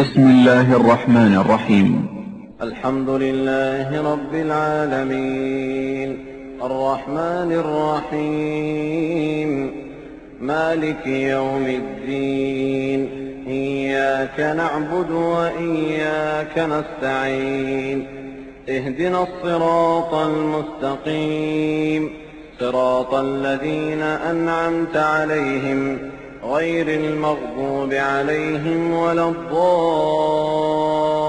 بسم الله الرحمن الرحيم. الحمد لله رب العالمين الرحمن الرحيم مالك يوم الدين إياك نعبد وإياك نستعين اهدنا الصراط المستقيم صراط الذين أنعمت عليهم غير المغضوب عليهم ولا الضالين.